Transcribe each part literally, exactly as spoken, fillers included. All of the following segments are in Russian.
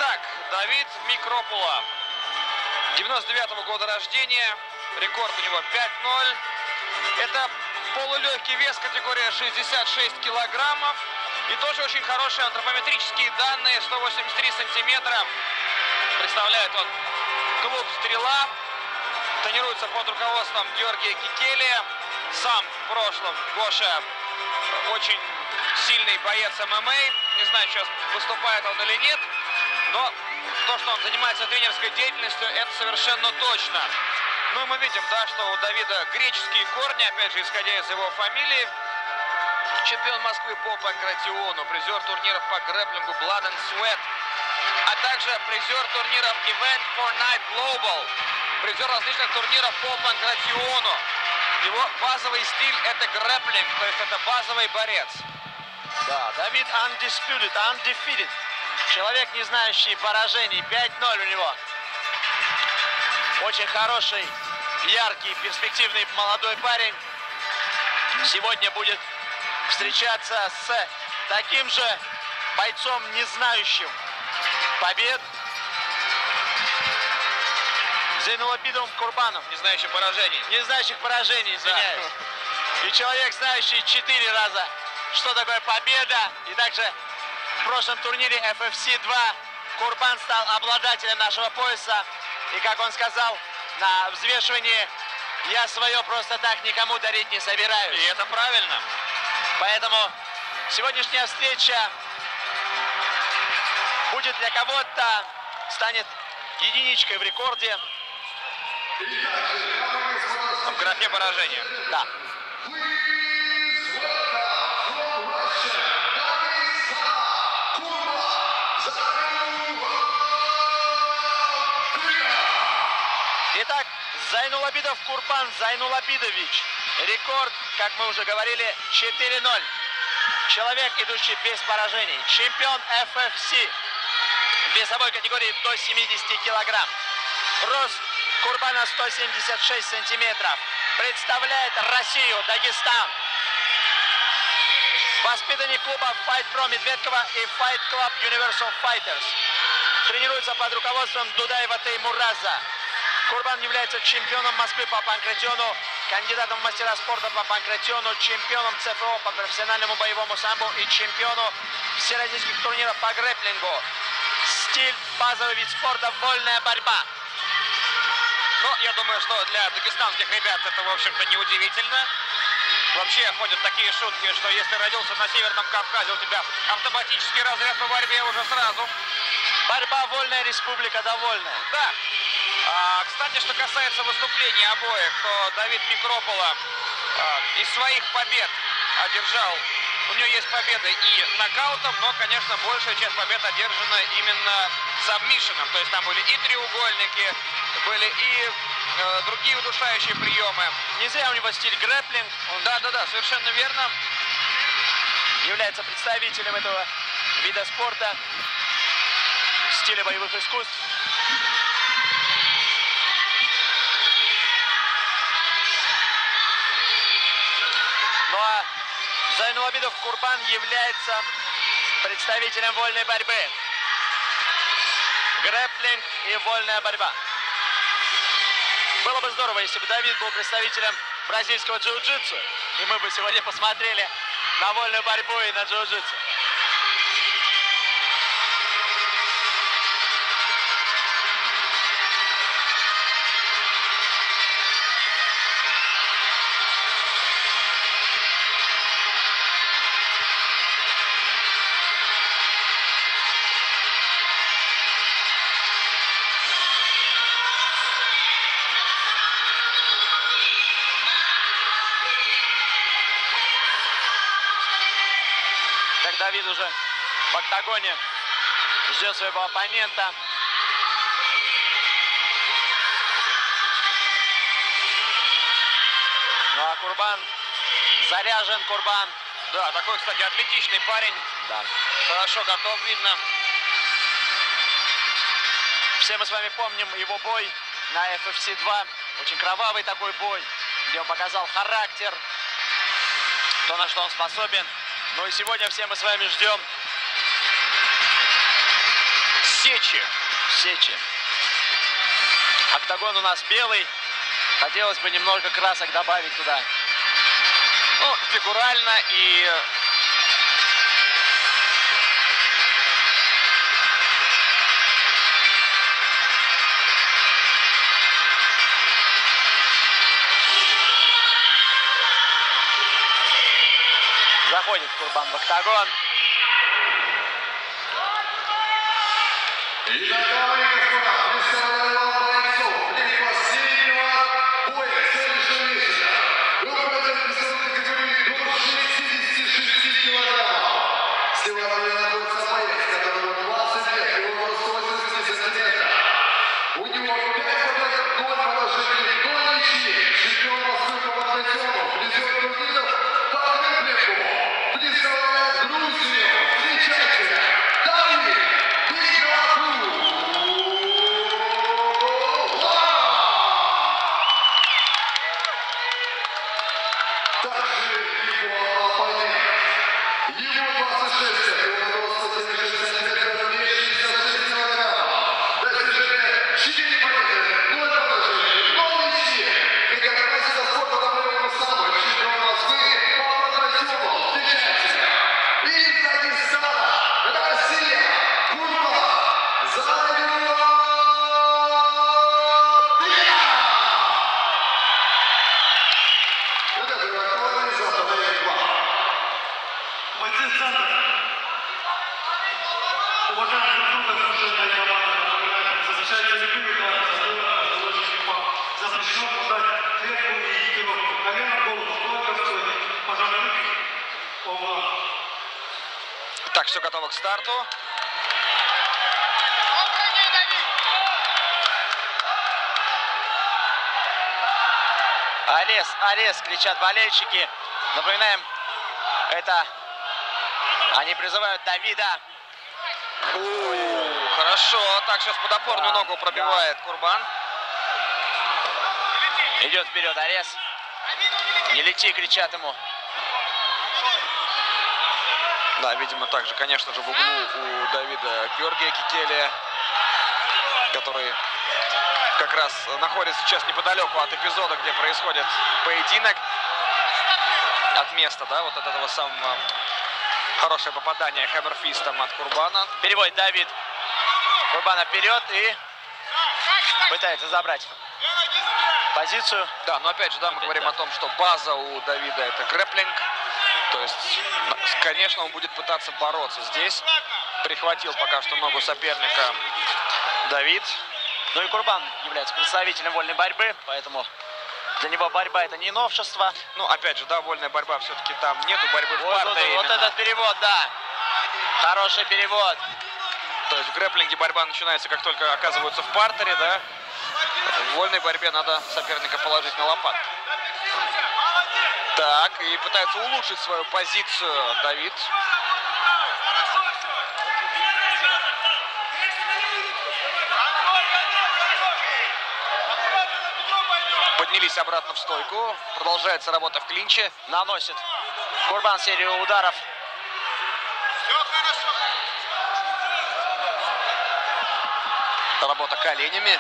Итак, Давид Микропула, девяносто девятого года рождения, рекорд у него пять ноль. Это полулегкий вес, категория шестьдесят шесть килограммов. И тоже очень хорошие антропометрические данные, сто восемьдесят три сантиметра. Представляет он клуб «Стрела». Тренируется под руководством Георгия Кикелия. Сам в прошлом Гоша очень сильный боец эм эм а. Не знаю, сейчас выступает он или нет. Но то, что он занимается тренерской деятельностью, это совершенно точно. Ну и мы видим, да, что у Давида греческие корни, опять же, исходя из его фамилии. Чемпион Москвы по панкратиону, призер турниров по грэпплингу Blood and Sweat, а также призер турниров Event for Night Global, призер различных турниров по панкратиону. Его базовый стиль — это грэпплинг, то есть это базовый борец. Да, Давид undisputed, undefeated. Человек, не знающий поражений. пять ноль у него. Очень хороший, яркий, перспективный молодой парень. Сегодня будет встречаться с таким же бойцом, не знающим побед, Зейнулабидовым Курбаном. Не знающим поражений. Не знающих поражений, извиняюсь. Да. И человек, знающий четыре раза, что такое победа. И также в прошлом турнире эф эф си два Курбан стал обладателем нашего пояса. И, как он сказал, на взвешивании: я свое просто так никому дарить не собираюсь. И это правильно. Поэтому сегодняшняя встреча будет для кого-то, станет единичкой в рекорде. В графе поражения. Да. Итак, Зайнулабидов Курбан Зайнулабидович. Рекорд, как мы уже говорили, четыре ноль. Человек, идущий без поражений. Чемпион эф эф си в весовой категории до семидесяти килограмм. Рост Курбана сто семьдесят шесть сантиметров. Представляет Россию, Дагестан. Воспитанник клуба Fight Pro Медведкова и Fight Club Universal Fighters. Тренируется под руководством Дудаева Теймураза. Курбан является чемпионом Москвы по панкратиону, кандидатом в мастера спорта по панкратиону, чемпионом цэ эф о по профессиональному боевому самбо и чемпиону всероссийских турниров по грэпплингу. Стиль, базовый вид спорта, вольная борьба. Ну, я думаю, что для дагестанских ребят это, в общем-то, неудивительно. Вообще ходят такие шутки, что если родился на Северном Кавказе, у тебя автоматический разряд по борьбе уже сразу. Борьба, вольная, республика довольная. Да. А, кстати, что касается выступлений обоих, то Давид Микропула а, из своих побед одержал. У него есть победы и нокаутом, но, конечно, большая часть побед одержана именно сабмишеном. То есть там были и треугольники, были и э, другие удушающие приемы. Не зря у него стиль грэпплинг. Он... Да, да, да, совершенно верно. Является представителем этого вида спорта, стиля боевых искусств. Ну а Зайнулабидов Курбан является представителем вольной борьбы. Грэпплинг и вольная борьба. Было бы здорово, если бы Давид был представителем бразильского джиу-джитсу, и мы бы сегодня посмотрели на вольную борьбу и на джиу-джитсу. Давид уже в октагоне ждет своего оппонента. Ну а Курбан заряжен, Курбан. Да, такой, кстати, атлетичный парень. Да. Хорошо готов, видно. Все мы с вами помним его бой на эф эф си два. Очень кровавый такой бой, где он показал характер, то, на что он способен. Ну и сегодня все мы с вами ждем Сечи. Сечи. Октагон у нас белый. Хотелось бы немного красок добавить туда. Ну, фигурально и... Заходит Курбан в октагон. И дамы и господа, представляю вам бойцов предпоследнего боя сегодняшнего вечера. Руководитель весовой категории до шестидесяти шести килограммов. С него находится боец, которому двадцать лет, его рост сто восемьдесят сантиметров. У него пять побед, ноль поражений, ноль ничьих. Чемпион Москвы по панкратиону, призер турниров по грэпплингу. Представляет Грузию. Встречайте, Давид Микропулов. Также его оппонент. Ему двадцать шесть лет, его рост сто семьдесят шесть сантиметров, вес шестьдесят шесть килограммов. Достижение четыре победы, ноль поражений, ноль ничьих. И как мастер спорта добавляем самый чемпион Москвы по панкратиону. Встречайте. Из Дагестана, Россия, Курбан Загилапьянов. Вот это актуальный завтра на два. Бойцы центра. Уважаемые друг друга, слушатели команды, напоминаем, защищайте любые удары, задумывая заложники пап. Запрещено подать клетку и экипировку. Колено, голову, только в стойке. Пожалуй, руки. Ова. Так, все готово к старту. Арес, арес, кричат болельщики. Напоминаем, это они призывают Давида. У, хорошо. Так, сейчас под опорную Да, ногу пробивает Курбан. Идет вперед Арес. Не лети, кричат ему. Да, видимо, также, конечно же, в углу у Давида Георгия Кикелия, который как раз находится сейчас неподалеку от эпизода, где происходит поединок. От места, да, вот от этого самого хорошее попадание хэммерфистом от Курбана. Переводит Давид Курбана вперед и пытается забрать позицию. Да, но опять же, да, мы Опять, говорим да. о том, что база у Давида это грэпплинг. То есть, конечно, он будет пытаться бороться здесь. Прихватил пока что ногу соперника Давид. Ну и Курбан является представителем вольной борьбы, поэтому для него борьба это не новшество. Ну, опять же, да, вольная борьба, все-таки там нету борьбы в Вот, вот, партере вот именно. этот перевод, да. Хороший перевод. То есть в грэпплинге борьба начинается, как только оказываются в партере, да. В вольной борьбе надо соперника положить на лопатку. Так, и пытается улучшить свою позицию Давид. Поднялись обратно в стойку. Продолжается работа в клинче. Наносит Курбан серию ударов. Работа коленями.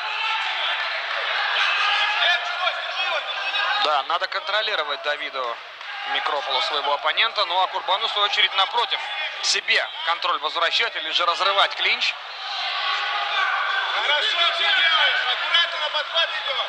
Да, надо контролировать Давиду Микропулу своего оппонента. Ну а Курбану, в свою очередь, напротив, себе контроль возвращать или же разрывать клинч. Хорошо все делаешь, аккуратно на подхват идет.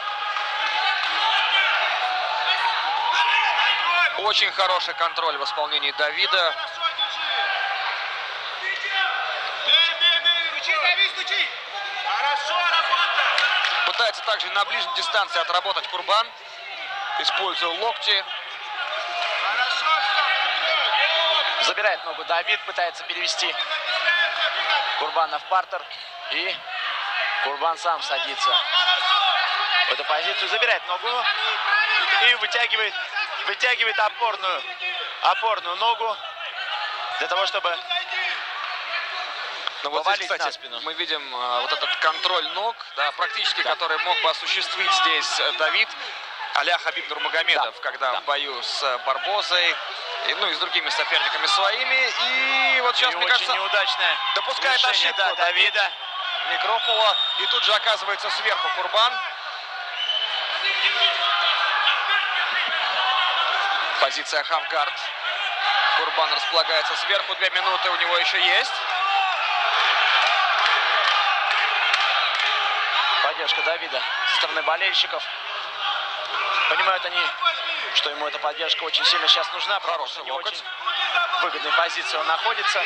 Очень хороший контроль в исполнении Давида. Хорошо держи. Бей, бей, бей, стучи, Давид, стучи. Хорошо, работа. Пытается также на ближней дистанции отработать Курбан. Используя локти. Хорошо, все. Забирает ногу Давид, пытается перевести Курбана в партер. И Курбан сам садится в эту позицию. Забирает ногу и вытягивает, вытягивает опорную, опорную ногу для того, чтобы Но вот здесь, повалить кстати, на спину. мы видим а, вот этот контроль ног, да, практически, который мог бы осуществить здесь э, Давид, а-ля Хабиб Нурмагомедов, Да, когда да. в бою с Барбозой, и, ну и с другими соперниками своими. И вот сейчас, и мне очень кажется, неудачное допускает решение, ошибку да, Давид. Давида. Микропола. И тут же оказывается сверху Курбан. Позиция хавгард. Курбан располагается сверху. Две минуты у него еще есть. Поддержка Давида со стороны болельщиков. Понимают они, что ему эта поддержка очень сильно сейчас нужна. Хороший не локоть. очень в выгодной позиции он находится.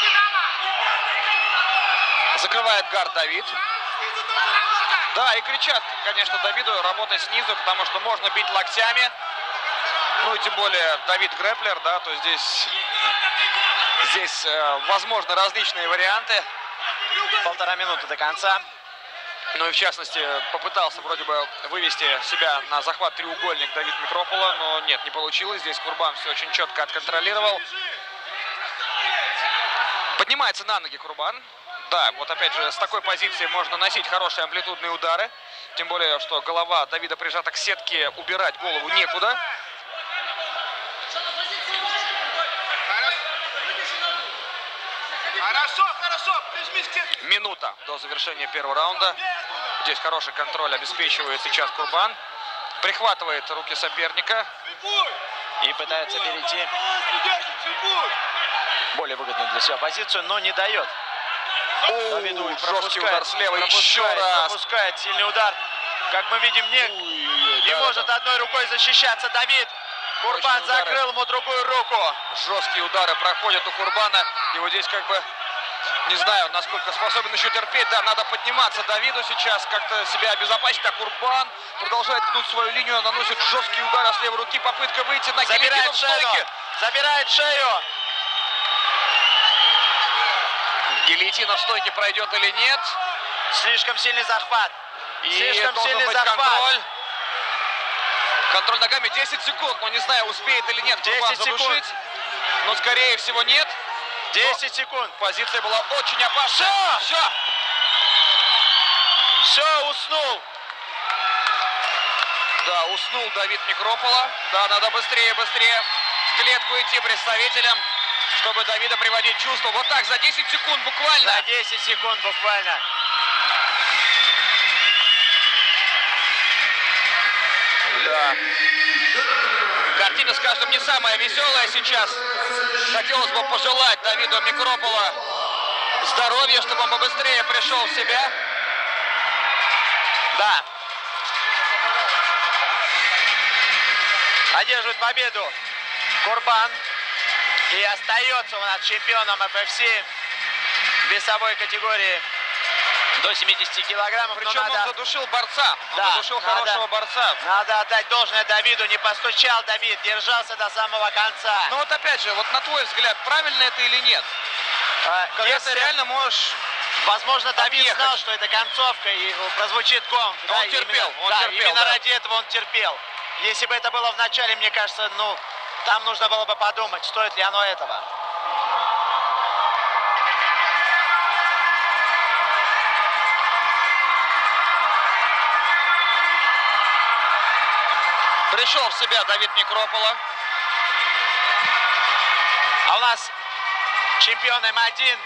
Закрывает гард Давид. Да, и кричат, конечно, Давиду работать снизу, потому что можно бить локтями. Ну и тем более Давид грэплер, да, то здесь, здесь э, возможны различные варианты. Полтора минуты до конца. Ну и в частности попытался вроде бы вывести себя на захват треугольник Давид Микропола, но нет, не получилось. Здесь Курбан все очень четко отконтролировал. Поднимается на ноги Курбан. Да, вот опять же с такой позиции можно носить хорошие амплитудные удары. Тем более, что голова Давида прижата к сетке, убирать голову некуда. Хорошо, хорошо, прижмись к сетке. Минута до завершения первого раунда. Здесь хороший контроль обеспечивает сейчас Курбан. Прихватывает руки соперника. И пытается перейти более выгодную для себя позицию, но не дает. Давиду О, жесткий удар слева, еще раз. Пропускает сильный удар. Как мы видим, не, Ой, не да, может да. одной рукой защищаться Давид. Курбан Мощные удары. закрыл ему другую руку. Жесткие удары проходят у Курбана. И вот здесь как бы, не знаю, насколько способен еще терпеть. Да, надо подниматься Давиду сейчас, как-то себя обезопасить. А Курбан продолжает гнуть свою линию, наносит жесткие удары с левой руки. Попытка выйти на гильотину Забирает в шею. стойке. Забирает шею. Гильотина в стойке пройдет или нет. Слишком сильный захват. И Слишком должен сильный быть захват. контроль. Контроль ногами десять секунд. Но не знаю, успеет или нет Курбан десять секунд. задушить. Но скорее всего нет. десять секунд. Позиция была очень опасная. Все. Все. Все, уснул. Да, уснул Давид Микропола. Да, надо быстрее, быстрее в клетку идти представителям, чтобы Давида приводить в чувство. Вот так, за десять секунд буквально. За десять секунд буквально. Да. Картина, скажем, не самая веселая сейчас. Хотелось бы пожелать Давиду Микропола здоровья, чтобы он побыстрее пришел в себя. Да. Одерживает победу Курбан. И остается у нас чемпионом эф эф си в весовой категории до семидесяти килограммов. Причем надо, он задушил борца. Он Да, задушил надо, хорошего борца. Надо отдать должное Давиду. Не постучал Давид, держался до самого конца. Но вот опять же, вот на твой взгляд, правильно это или нет? А, Когда если- ты реально можешь... Возможно, Давид объехать. знал, что это концовка, и прозвучит гонг. Он да, и терпел, именно, он да, терпел, именно да. ради этого он терпел. Если бы это было в начале, мне кажется, ну, там нужно было бы подумать, стоит ли оно этого. Пришел в себя Давид Микропола. А у нас чемпион эм один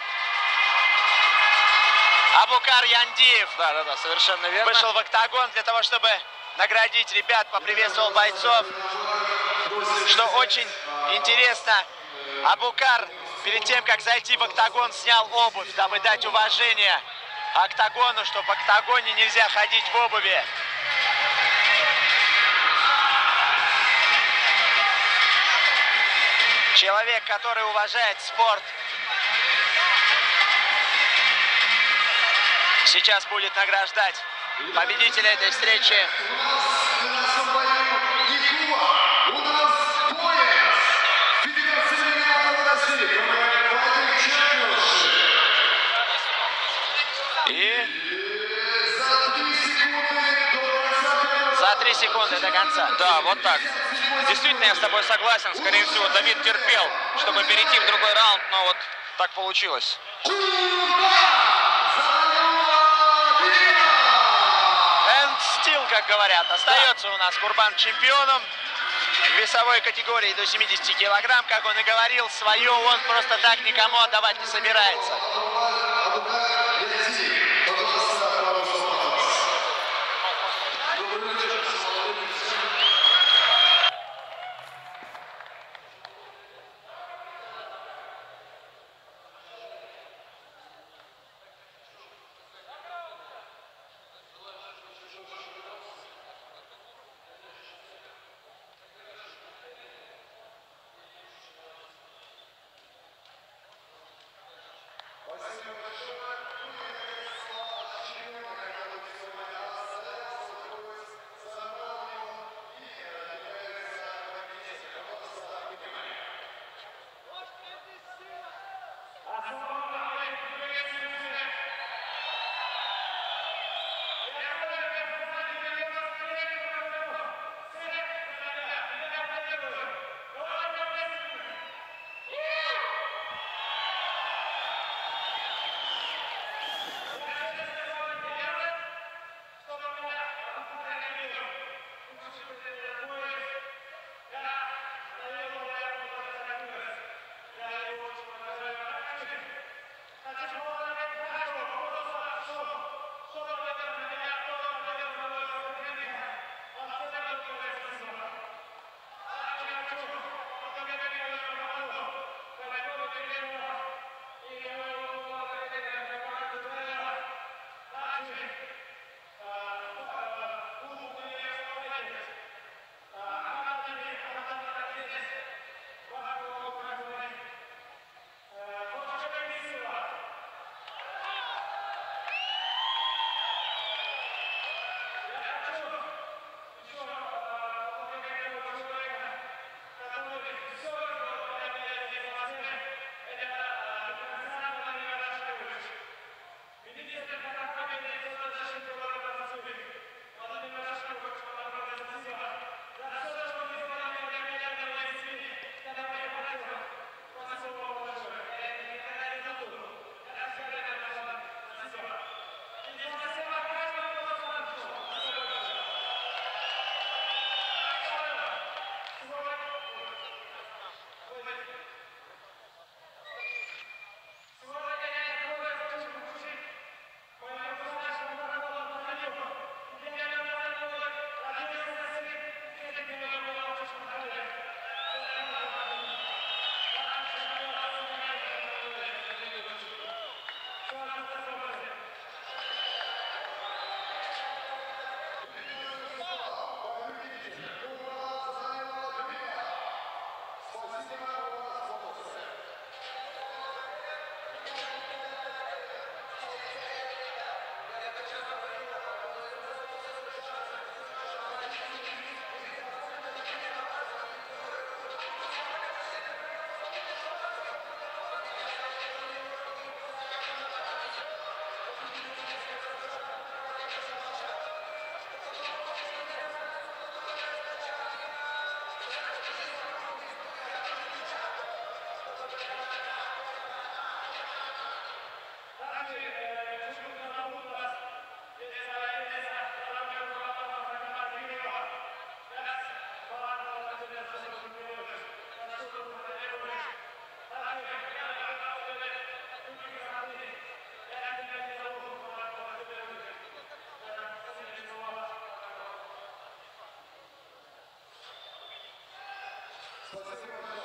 Абукар Яндиев Да, да, да, совершенно верно. вышел в октагон для того, чтобы наградить ребят, поприветствовал бойцов. Что очень интересно, Абукар перед тем, как зайти в октагон, снял обувь, дабы дать уважение октагону, что в октагоне нельзя ходить в обуви. Человек, который уважает спорт, сейчас будет награждать победителя этой встречи. В нашем бою Якуба. У нас пояс. Федерация Ленинграда России. Командир чемпионшип. И За три секунды до конца. за три секунды до конца. Да, вот так. Действительно, я с тобой согласен. Скорее всего, Давид терпел, чтобы перейти в другой раунд, но вот так получилось. And still, как говорят, остается у нас Курбан чемпионом в весовой категории до семидесяти килограмм. Как он и говорил, свое он просто так никому отдавать не собирается. Спасибо.